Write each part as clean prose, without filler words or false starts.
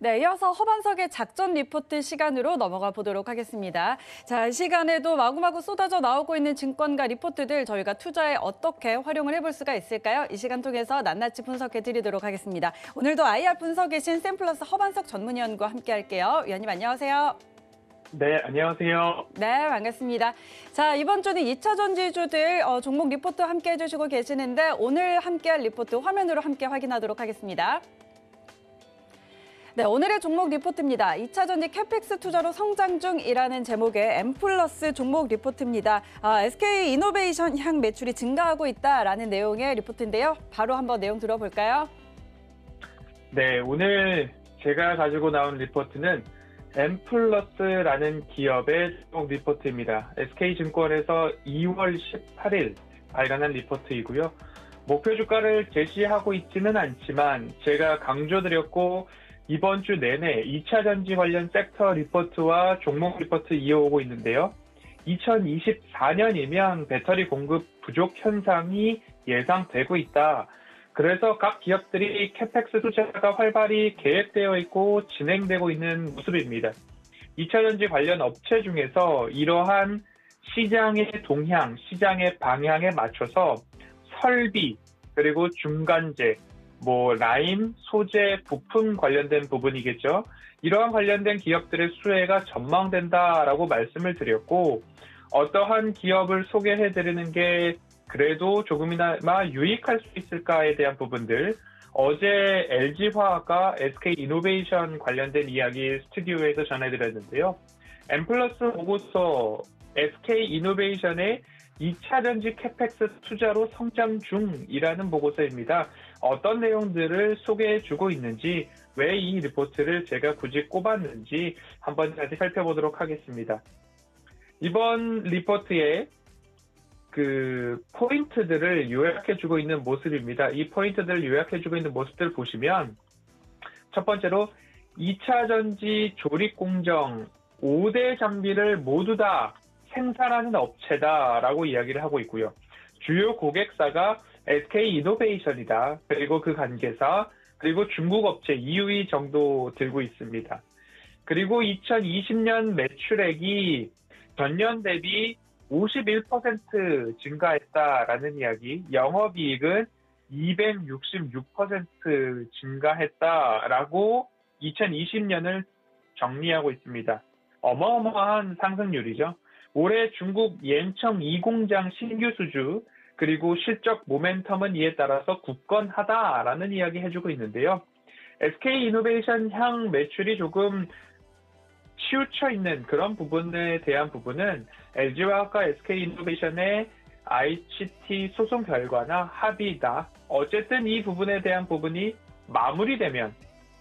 네, 이어서 허반석의 작전 리포트 시간으로 넘어가 보도록 하겠습니다. 자, 이 시간에도 마구마구 쏟아져 나오고 있는 증권가 리포트들 저희가 투자에 어떻게 활용을 해볼 수가 있을까요? 이 시간 통해서 낱낱이 분석해 드리도록 하겠습니다. 오늘도 IR 분석이신 샘플러스 허반석 전문위원과 함께 할게요. 위원님 안녕하세요. 네, 안녕하세요. 네, 반갑습니다. 자, 이번 주는 2차 전지주들 종목 리포트 함께 해주시고 계시는데 오늘 함께할 리포트 화면으로 함께 확인하도록 하겠습니다. 네, 오늘의 종목 리포트입니다. 2차 전지 캐펙스 투자로 성장 중이라는 제목의 엠플러스 종목 리포트입니다. SK 이노베이션 향 매출이 증가하고 있다라는 내용의 리포트인데요. 바로 한번 내용 들어볼까요? 네, 오늘 제가 가지고 나온 리포트는 엠플러스라는 기업의 종목 리포트입니다. SK증권에서 2월 18일 발간한 리포트이고요. 목표 주가를 제시하고 있지는 않지만 제가 강조드렸고 이번 주 내내 2차 전지 관련 섹터 리포트와 종목 리포트 이어오고 있는데요. 2024년이면 배터리 공급 부족 현상이 예상되고 있다. 그래서 각 기업들이 캐펙스 투자가 활발히 계획되어 있고 진행되고 있는 모습입니다. 2차 전지 관련 업체 중에서 이러한 시장의 동향, 시장의 방향에 맞춰서 설비, 그리고 중간재, 라인, 소재, 부품 관련된 부분이겠죠. 이러한 관련된 기업들의 수혜가 전망된다라고 말씀을 드렸고 어떠한 기업을 소개해드리는 게 그래도 조금이나마 유익할 수 있을까에 대한 부분들 어제 LG화학과 SK이노베이션 관련된 이야기 스튜디오에서 전해드렸는데요. 엠플러스 보고서 SK이노베이션의 2차 전지 캐펙스 투자로 성장 중이라는 보고서입니다. 어떤 내용들을 소개해주고 있는지, 왜 이 리포트를 제가 굳이 꼽았는지 한번 다시 살펴보도록 하겠습니다. 이번 리포트에 포인트들을 요약해주고 있는 모습입니다. 이 포인트들을 요약해주고 있는 모습들을 보시면 첫 번째로 2차 전지 조립 공정 5대 장비를 모두 다 생산하는 업체다라고 이야기를 하고 있고요. 주요 고객사가 SK이노베이션이다. 그리고 그 관계사, 그리고 중국 업체 EUE 정도 들고 있습니다. 그리고 2020년 매출액이 전년 대비 51% 증가했다라는 이야기, 영업이익은 266% 증가했다라고 2020년을 정리하고 있습니다. 어마어마한 상승률이죠. 올해 중국 옌청 2공장 신규 수주, 그리고 실적 모멘텀은 이에 따라서 굳건하다라는 이야기 해주고 있는데요. SK이노베이션 향 매출이 조금 치우쳐 있는 그런 부분에 대한 부분은 LG화학과 SK이노베이션의 ICT 소송 결과나 합의다. 어쨌든 이 부분에 대한 부분이 마무리되면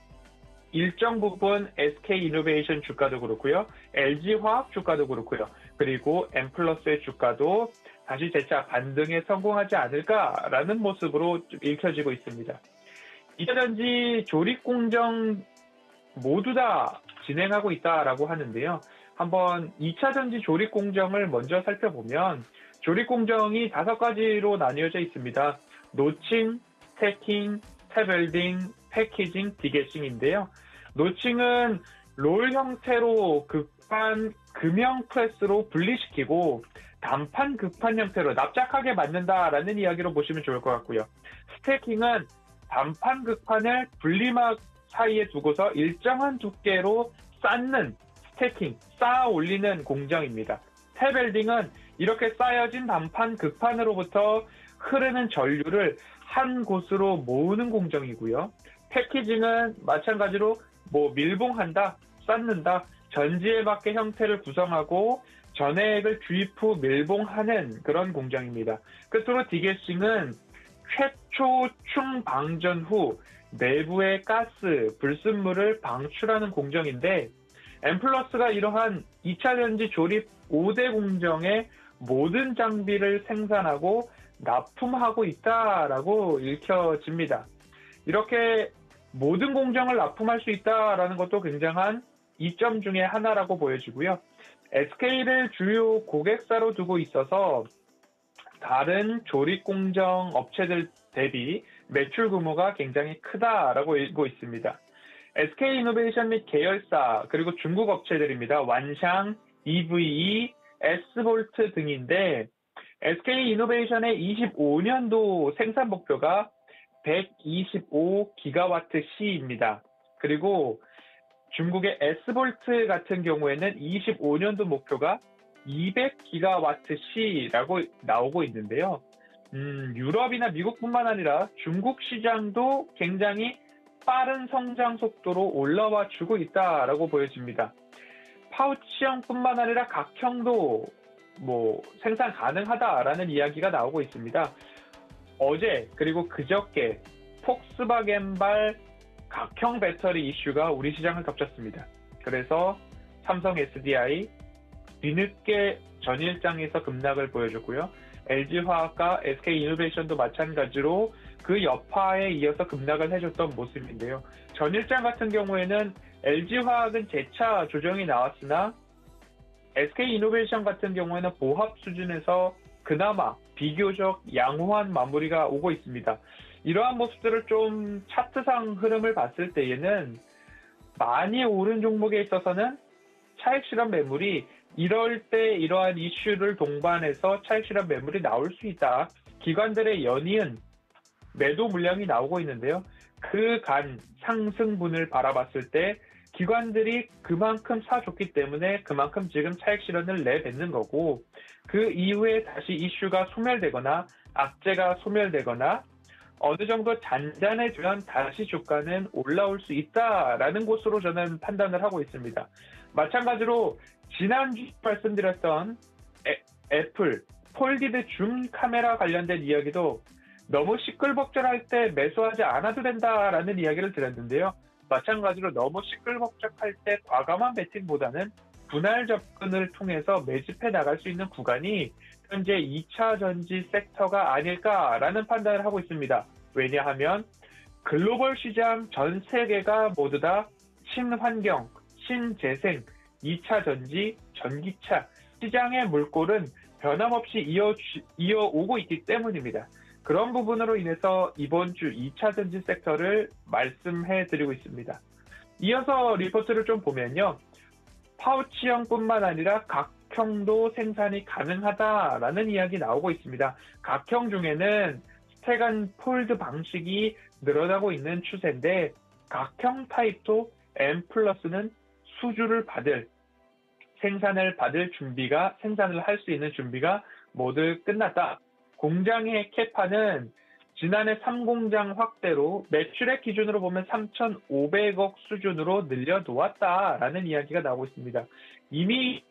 일정 부분 SK이노베이션 주가도 그렇고요. LG화학 주가도 그렇고요. 그리고 엠플러스의 주가도 다시 재차 반등에 성공하지 않을까라는 모습으로 읽혀지고 있습니다. 2차 전지 조립 공정 모두 다 진행하고 있다라고 하는데요. 한번 2차 전지 조립 공정을 먼저 살펴보면 조립 공정이 5가지로 나뉘어져 있습니다. 노칭, 스태킹, 탭웰딩, 패키징, 디게싱인데요. 노칭은 롤 형태로 급한 금형 프레스로 분리시키고 단판 급한 형태로 납작하게 만든다라는 이야기로 보시면 좋을 것 같고요. 스태킹은 단판 급판을 분리막 사이에 두고서 일정한 두께로 쌓는 스태킹, 쌓아 올리는 공정입니다. 탭웰딩은 이렇게 쌓여진 단판 급판으로부터 흐르는 전류를 한 곳으로 모으는 공정이고요. 패키징은 마찬가지로 밀봉한다, 쌓는다, 전지에 맞게 형태를 구성하고 전해액을 주입 후 밀봉하는 그런 공정입니다. 끝으로 디게싱은 최초 충방전 후 내부의 가스, 불순물을 방출하는 공정인데 엠플러스가 이러한 2차 전지 조립 5대 공정의 모든 장비를 생산하고 납품하고 있다라고 읽혀집니다. 이렇게 모든 공정을 납품할 수 있다라는 것도 굉장한 이점 중에 하나라고 보여지고요. SK를 주요 고객사로 두고 있어서 다른 조립 공정 업체들 대비 매출 규모가 굉장히 크다라고 읽고 있습니다. SK이노베이션 및 계열사 그리고 중국 업체들입니다. 완샹, EVE, S볼트 등인데 SK이노베이션의 25년도 생산 목표가 125기가와트 C입니다. 그리고 중국의 S볼트 같은 경우에는 25년도 목표가 200기가와트 C라고 나오고 있는데요. 유럽이나 미국뿐만 아니라 중국 시장도 굉장히 빠른 성장 속도로 올라와 주고 있다라고 보여집니다. 파우치형뿐만 아니라 각형도 생산 가능하다라는 이야기가 나오고 있습니다. 어제 그리고 그저께 폭스바겐발 각형 배터리 이슈가 우리 시장을 덮쳤습니다. 그래서 삼성 SDI 뒤늦게 전일장에서 급락을 보여줬고요. LG화학과 SK이노베이션도 마찬가지로 그 여파에 이어서 급락을 해줬던 모습인데요. 전일장 같은 경우에는 LG화학은 재차 조정이 나왔으나 SK이노베이션 같은 경우에는 보합 수준에서 그나마 비교적 양호한 마무리가 오고 있습니다. 이러한 모습들을 좀 차트상 흐름을 봤을 때에는 많이 오른 종목에 있어서는 차익 실현 매물이 이럴 때 이러한 이슈를 동반해서 차익 실현 매물이 나올 수 있다. 기관들의 연이은 매도 물량이 나오고 있는데요. 그간 상승분을 바라봤을 때 기관들이 그만큼 사줬기 때문에 그만큼 지금 차익 실현을 내뱉는 거고 그 이후에 다시 이슈가 소멸되거나 악재가 소멸되거나 어느 정도 잔잔해지면 다시 주가는 올라올 수 있다라는 곳으로 저는 판단을 하고 있습니다. 마찬가지로 지난주 말씀드렸던 애플 폴디드 줌 카메라 관련된 이야기도 너무 시끌벅적할 때 매수하지 않아도 된다라는 이야기를 드렸는데요. 마찬가지로 너무 시끌벅적할 때 과감한 베팅보다는 분할 접근을 통해서 매집해 나갈 수 있는 구간이 현재 2차 전지 섹터가 아닐까라는 판단을 하고 있습니다. 왜냐하면 글로벌 시장 전 세계가 모두 다 신환경, 신재생, 2차 전지, 전기차 시장의 물꼬는 변함없이 이어오고 있기 때문입니다. 그런 부분으로 인해서 이번 주 2차 전지 섹터를 말씀해 드리고 있습니다. 이어서 리포트를 좀 보면요. 파우치형뿐만 아니라 각형도 생산이 가능하다라는 이야기 나오고 있습니다. 각형 중에는 스택&폴드 방식이 늘어나고 있는 추세인데 각형 타입도 M+는 수주를 받을 생산을 할 수 있는 준비가 모두 끝났다. 공장의 캐파는 지난해 3공장 확대로 매출액 기준으로 보면 3,500억 수준으로 늘려놓았다라는 이야기가 나오고 있습니다. 이미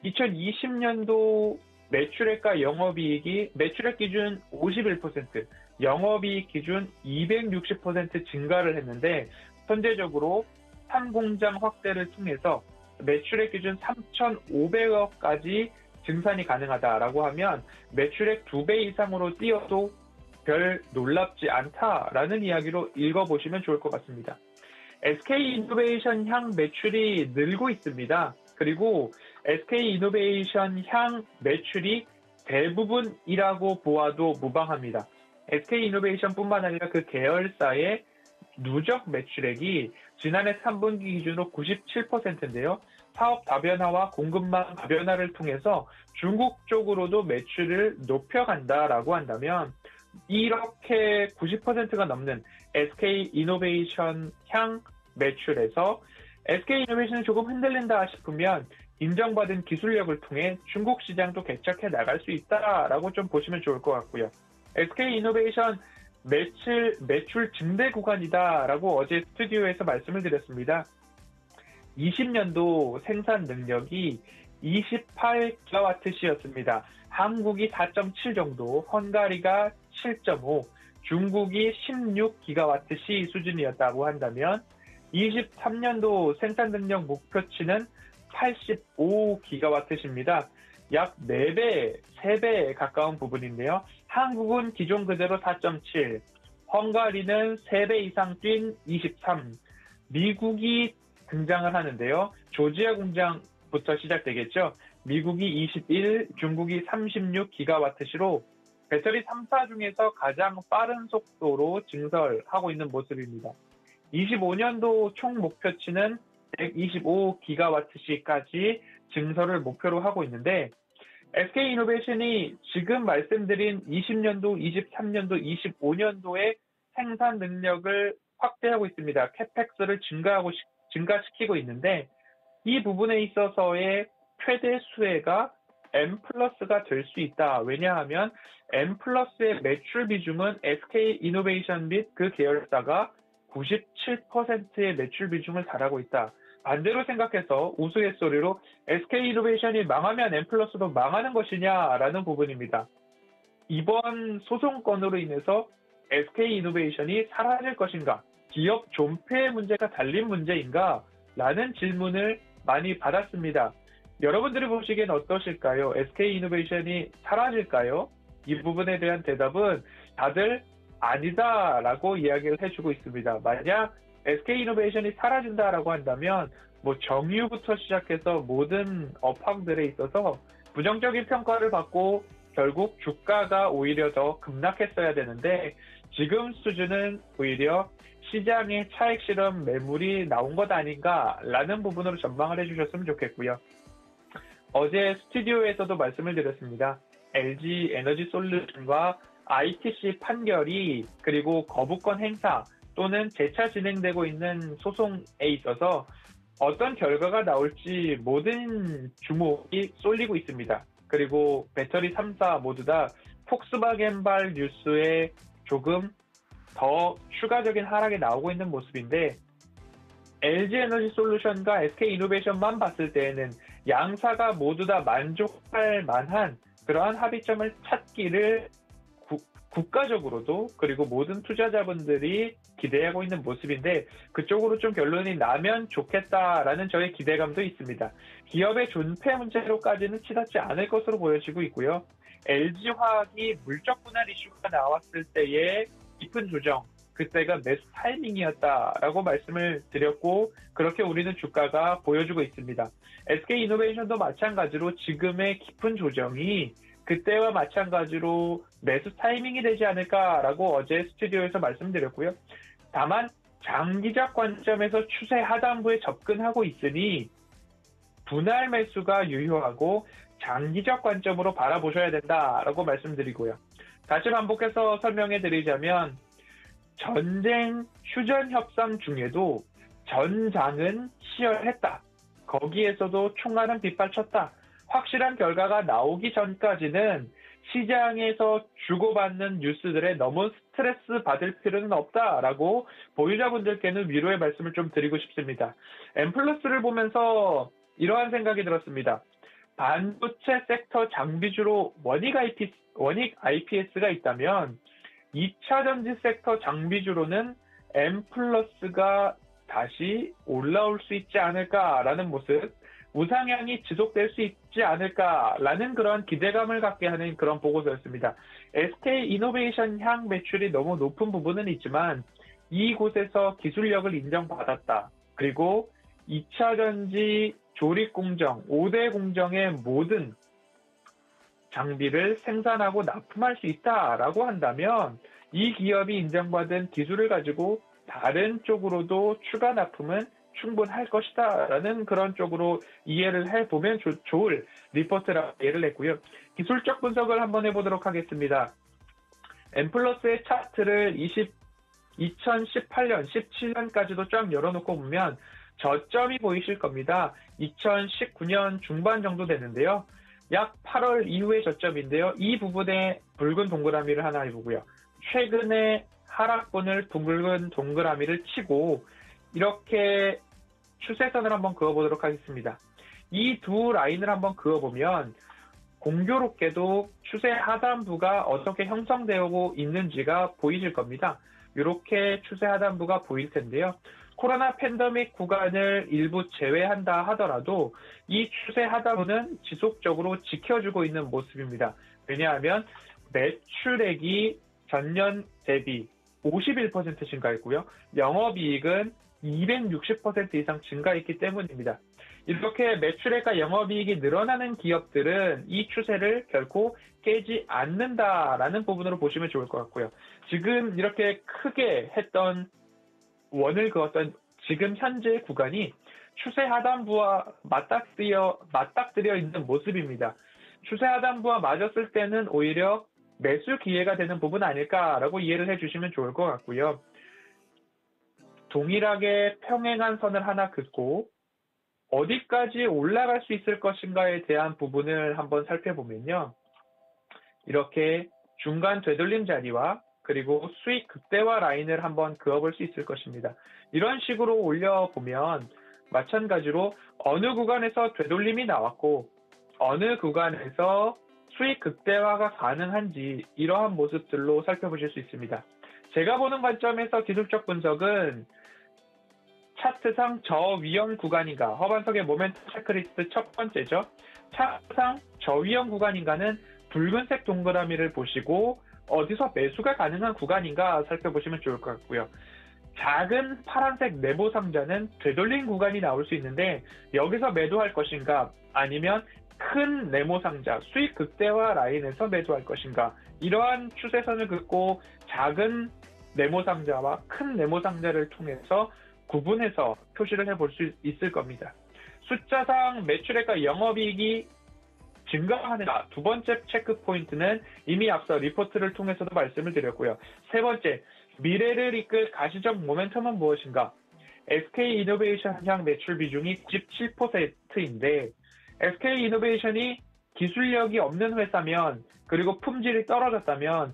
2020년도 매출액과 영업이익이 매출액 기준 51%, 영업이익 기준 260% 증가를 했는데 현재적으로 3공장 확대를 통해서 매출액 기준 3,500억까지 증산이 가능하다라고 하면 매출액 2배 이상으로 뛰어도 별 놀랍지 않다라는 이야기로 읽어보시면 좋을 것 같습니다. SK이노베이션 향 매출이 늘고 있습니다. 그리고 SK이노베이션 향 매출이 대부분이라고 보아도 무방합니다. SK이노베이션뿐만 아니라 그 계열사의 누적 매출액이 지난해 3분기 기준으로 97%인데요. 사업 다변화와 공급망 다변화를 통해서 중국 쪽으로도 매출을 높여간다라고 한다면 이렇게 90%가 넘는 SK이노베이션 향 매출에서 SK이노베이션이 조금 흔들린다 싶으면 인정받은 기술력을 통해 중국 시장도 개척해 나갈 수 있다라고 좀 보시면 좋을 것 같고요. SK이노베이션 매출 증대 구간이다라고 어제 스튜디오에서 말씀을 드렸습니다. 20년도 생산 능력이 28GWh였습니다. 한국이 4.7 정도, 헝가리가 7.5, 중국이 16GWh 수준이었다고 한다면 23년도 생산 능력 목표치는 85GWh입니다. 약 4배, 3배에 가까운 부분인데요. 한국은 기존 그대로 4.7, 헝가리는 3배 이상 뛴 23, 미국이 등장을 하는데요. 조지아 공장부터 시작되겠죠. 미국이 21, 중국이 36GWh로 배터리 3사 중에서 가장 빠른 속도로 증설하고 있는 모습입니다. 25년도 총 목표치는 125기가와트시까지 증설을 목표로 하고 있는데 SK이노베이션이 지금 말씀드린 20년도, 23년도, 25년도에 생산 능력을 확대하고 있습니다. 캐펙스를 증가시키고 있는데 이 부분에 있어서의 최대 수혜가 M+가 될 수 있다. 왜냐하면 M+의 매출 비중은 SK이노베이션 및 그 계열사가 97%의 매출 비중을 달하고 있다. 반대로 생각해서 우스갯소리로 SK이노베이션이 망하면 M+도 망하는 것이냐라는 부분입니다. 이번 소송건으로 인해서 SK이노베이션이 사라질 것인가? 기업 존폐 문제가 달린 문제인가? 라는 질문을 많이 받았습니다. 여러분들이 보시기엔 어떠실까요? SK이노베이션이 사라질까요? 이 부분에 대한 대답은 다들 아니다라고 이야기를 해주고 있습니다. 만약 SK이노베이션이 사라진다라고 한다면 정유부터 시작해서 모든 업황들에 있어서 부정적인 평가를 받고 결국 주가가 오히려 더 급락했어야 되는데 지금 수준은 오히려 시장의 차익 실험 매물이 나온 것 아닌가라는 부분으로 전망을 해주셨으면 좋겠고요. 어제 스튜디오에서도 말씀을 드렸습니다. LG 에너지 솔루션과 ITC 판결이 그리고 거부권 행사 또는 재차 진행되고 있는 소송에 있어서 어떤 결과가 나올지 모든 주목이 쏠리고 있습니다. 그리고 배터리 3사 모두 다 폭스바겐발 뉴스에 조금 더 추가적인 하락이 나오고 있는 모습인데 LG 에너지 솔루션과 SK이노베이션만 봤을 때에는 양사가 모두 다 만족할 만한 그러한 합의점을 찾기를 국가적으로도 그리고 모든 투자자분들이 기대하고 있는 모습인데 그쪽으로 좀 결론이 나면 좋겠다라는 저의 기대감도 있습니다. 기업의 존폐 문제로까지는 치닫지 않을 것으로 보여지고 있고요. LG화학이 물적 분할 이슈가 나왔을 때의 깊은 조정, 그때가 매수 타이밍이었다라고 말씀을 드렸고 그렇게 우리는 주가가 보여주고 있습니다. SK이노베이션도 마찬가지로 지금의 깊은 조정이 그때와 마찬가지로 매수 타이밍이 되지 않을까라고 어제 스튜디오에서 말씀드렸고요. 다만 장기적 관점에서 추세 하단부에 접근하고 있으니 분할 매수가 유효하고 장기적 관점으로 바라보셔야 된다라고 말씀드리고요. 다시 반복해서 설명해 드리자면 전쟁 휴전 협상 중에도 전장은 치열했다. 거기에서도 총알은 빗발쳤다. 확실한 결과가 나오기 전까지는 시장에서 주고받는 뉴스들에 너무 스트레스 받을 필요는 없다라고 보유자분들께는 위로의 말씀을 좀 드리고 싶습니다. M+를 보면서 이러한 생각이 들었습니다. 반도체 섹터 장비주로 원익 IPS가 있다면 2차 전지 sek터 장비주로는 M+가 다시 올라올 수 있지 않을까라는 모습, 우상향이 지속될 수 있지 않을까라는 그런 기대감을 갖게 하는 그런 보고서였습니다. SK이노베이션 향 매출이 너무 높은 부분은 있지만 이곳에서 기술력을 인정받았다. 그리고 2차 전지 조립 공정, 5대 공정의 모든 장비를 생산하고 납품할 수 있다라고 한다면 이 기업이 인정받은 기술을 가지고 다른 쪽으로도 추가 납품은 충분할 것이다 라는 그런 쪽으로 이해를 해보면 좋을 리포트라고 이해를 했고요. 기술적 분석을 한번 해보도록 하겠습니다. M+의 차트를 2018년, 17년까지도 쫙 열어놓고 보면 저점이 보이실 겁니다. 2019년 중반 정도 되는데요. 약 8월 이후의 저점인데요. 이 부분에 붉은 동그라미를 하나 해보고요. 최근에 하락분을 둥근 동그라미를 치고 이렇게 추세선을 한번 그어보도록 하겠습니다. 이 두 라인을 한번 그어보면 공교롭게도 추세 하단부가 어떻게 형성되고 있는지가 보이실 겁니다. 이렇게 추세 하단부가 보일 텐데요. 코로나 팬데믹 구간을 일부 제외한다 하더라도 이 추세 하단부는 지속적으로 지켜주고 있는 모습입니다. 왜냐하면 매출액이 전년 대비 51% 증가했고요. 영업이익은 260% 이상 증가했기 때문입니다. 이렇게 매출액과 영업이익이 늘어나는 기업들은 이 추세를 결코 깨지 않는다라는 부분으로 보시면 좋을 것 같고요. 지금 이렇게 크게 했던 원을 그었던 지금 현재 구간이 추세 하단부와 맞닥뜨려 있는 모습입니다. 추세 하단부와 맞았을 때는 오히려 매수 기회가 되는 부분 아닐까라고 이해를 해주시면 좋을 것 같고요. 동일하게 평행한 선을 하나 긋고 어디까지 올라갈 수 있을 것인가에 대한 부분을 한번 살펴보면요. 이렇게 중간 되돌림 자리와 그리고 수익 극대화 라인을 한번 그어볼 수 있을 것입니다. 이런 식으로 올려보면 마찬가지로 어느 구간에서 되돌림이 나왔고 어느 구간에서 수익 극대화가 가능한지 이러한 모습들로 살펴보실 수 있습니다. 제가 보는 관점에서 기술적 분석은 차트상 저위험 구간인가, 허반석의 모멘텀 체크리스트 첫 번째죠. 차트상 저위험 구간인가는 붉은색 동그라미를 보시고 어디서 매수가 가능한 구간인가 살펴보시면 좋을 것 같고요. 작은 파란색 네모 상자는 되돌린 구간이 나올 수 있는데 여기서 매도할 것인가 아니면 큰 네모 상자, 수익 극대화 라인에서 매도할 것인가 이러한 추세선을 긋고 작은 네모 상자와 큰 네모 상자를 통해서 구분해서 표시를 해볼 수 있을 겁니다. 숫자상 매출액과 영업이익이 증가하는가 두 번째 체크 포인트는 이미 앞서 리포트를 통해서도 말씀을 드렸고요. 세 번째, 미래를 이끌 가시적 모멘텀은 무엇인가? SK이노베이션 향 매출 비중이 97%인데 SK이노베이션이 기술력이 없는 회사면 그리고 품질이 떨어졌다면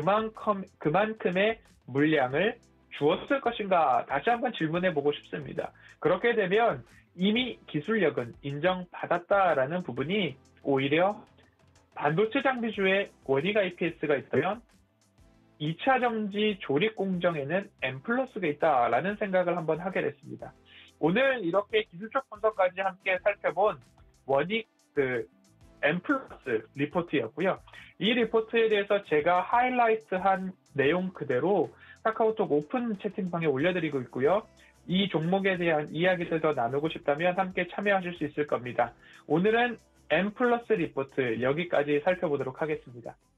그만큼의 물량을 주었을 것인가? 다시 한번 질문해 보고 싶습니다. 그렇게 되면 이미 기술력은 인정받았다라는 부분이 오히려 반도체 장비주에 원익 IPS가 있다면 2차 정지 조립 공정에는 M+가 있다라는 생각을 한번 하게 됐습니다. 오늘 이렇게 기술적 분석까지 함께 살펴본 원익 M+ 리포트였고요. 이 리포트에 대해서 제가 하이라이트한 내용 그대로 카카오톡 오픈 채팅방에 올려드리고 있고요. 이 종목에 대한 이야기를 더 나누고 싶다면 함께 참여하실 수 있을 겁니다. 오늘은 M+ 리포트 여기까지 살펴보도록 하겠습니다.